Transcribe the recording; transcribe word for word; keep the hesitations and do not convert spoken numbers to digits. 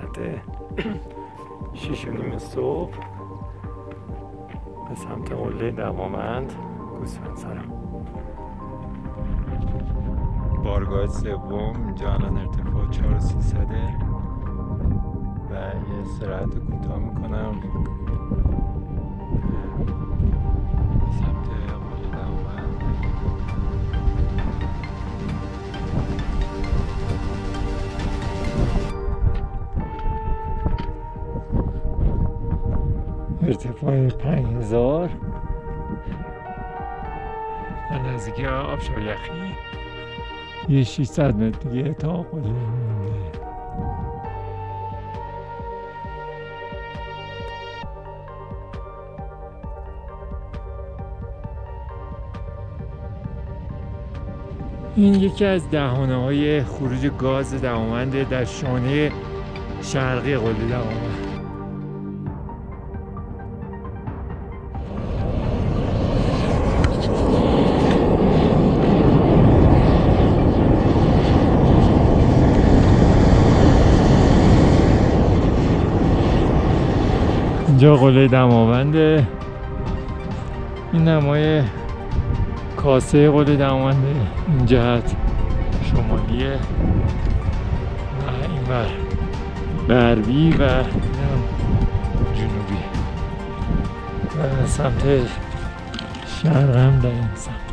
ساعت شیش و نیم صبح به سمت قله دماوند گوسفندسرم. بارگاه سوم اینجا الان ارتفاع چهار و سیصده و یه استراحت کوتاه میکنم سمت قله دماوند. ارتفاع پنج هزار در نزدیکی آبشار یخی. یه ششصد متر دیگه تا قله مونده. این یکی از دهانه های خروج گاز دماوند در شانه شرقی قله دماوند. اینجا قله دماونده. این نمای کاسه قله دماونده این جهت شمالیه و این بر غربی و جنوبی و سمت شرق هم در این سمت.